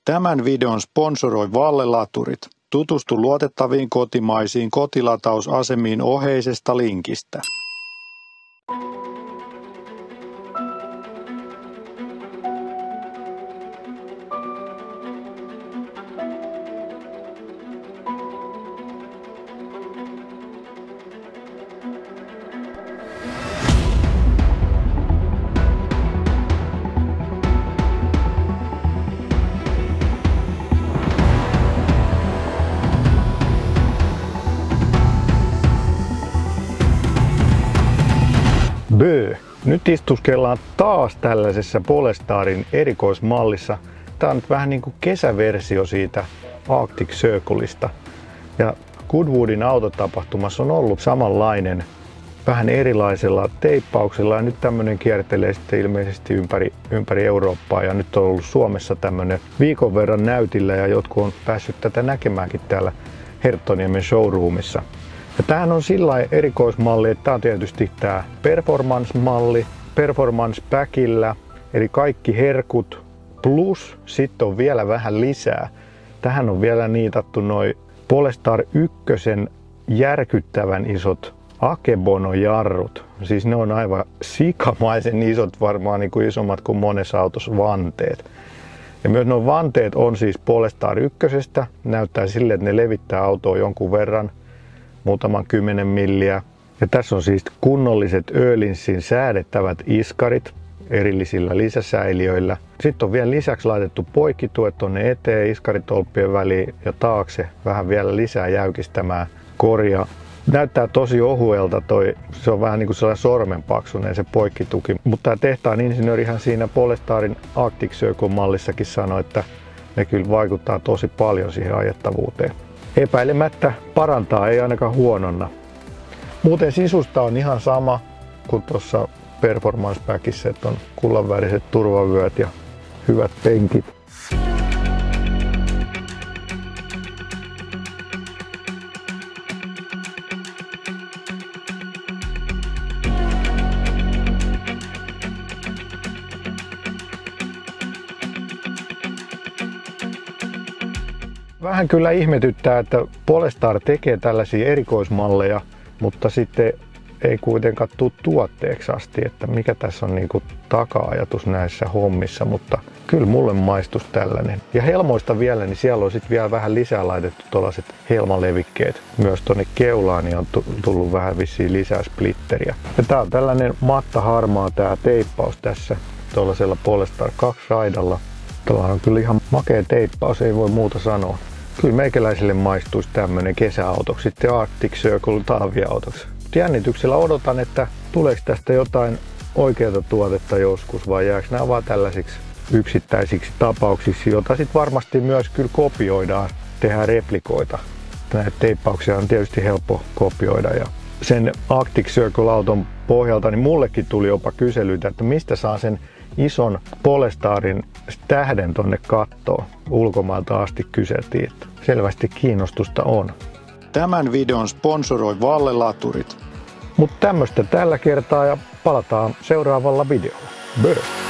Tämän videon sponsoroi Valle-laturit. Tutustu luotettaviin kotimaisiin kotilatauasemiin oheisesta linkistä. Nyt istuskellaan taas tällaisessa Polestarin erikoismallissa. Tää on nyt vähän niin kuin kesäversio siitä Arctic Circleista. Ja Goodwoodin autotapahtumassa on ollut samanlainen vähän erilaisella teippauksella ja nyt tämmönen kiertelee sitten ilmeisesti ympäri Eurooppaa ja nyt on ollut Suomessa tämmönen viikon verran näytillä ja jotkut on päässyt tätä näkemäänkin täällä Herttoniemen showroomissa. Ja tämähän on sillä erikoismalli, että tämä on tietysti tämä performance-malli, performance packillä, eli kaikki herkut plus sitten on vielä vähän lisää. Tähän on vielä niitattu noi Polestar 1 järkyttävän isot Akebono-jarrut. Siis ne on aivan sikamaisen isot, varmaan niin kuin isommat kuin monessa autossa vanteet. Ja myös nuo vanteet on siis Polestar 1. Näyttää sille, että ne levittää autoa jonkun verran. Muutaman 10 milliä. Ja tässä on siis kunnolliset Öhlinsin säädettävät iskarit erillisillä lisäsäiliöillä. Sitten on vielä lisäksi laitettu poikkituet tuonne eteen iskaritolppien väliin ja taakse vähän vielä lisää jäykistämään koria. Näyttää tosi ohuelta se on vähän niin kuin sellainen sormenpaksuinen se poikkituki. Mutta tämä tehtaan insinöörihän siinä Polestarin Arctic Circle-mallissakin sanoi, että ne kyllä vaikuttaa tosi paljon siihen ajettavuuteen. Epäilemättä parantaa, ei ainakaan huononna. Muuten sisusta on ihan sama kuin tuossa Performance Packissa, että on kullanväriset turvavyöt ja hyvät penkit. Vähän kyllä ihmetyttää, että Polestar tekee tällaisia erikoismalleja, mutta sitten ei kuitenkaan tule tuotteeksi asti, että mikä tässä on niinku taka-ajatus näissä hommissa, mutta kyllä mulle maistus tällainen. Ja helmoista vielä, niin siellä on sitten vielä vähän lisää laitettu tuollaiset helmalevikkeet. Myös tuonne keulaan niin on tullut vähän vissiin lisää splitteriä. Ja tää on tällainen matta harmaa tää teippaus tässä tuollaisella Polestar 2 raidalla. Tuolla on kyllä ihan makea teippaus, ei voi muuta sanoa. Kyllä meikäläisille maistuisi tämmönen kesäautoksi, sitten Arctic Circle talviautoksi. Jännityksellä odotan, että tuleeko tästä jotain oikeata tuotetta joskus vai jääkö nämä vaan tällaisiksi yksittäisiksi tapauksiksi, jota sitten varmasti myös kyllä kopioidaan, tehdään replikoita. Näitä teippauksia on tietysti helppo kopioida ja sen Arctic Circle-auton pohjalta niin mullekin tuli jopa kyselyitä, että mistä saa sen ison Polestarin tähden tonne kattoon. Ulkomailta asti kyseltiin, että selvästi kiinnostusta on. Tämän videon sponsoroi Valle-laturit. Mutta tämmöistä tällä kertaa ja palataan seuraavalla videolla. Bye.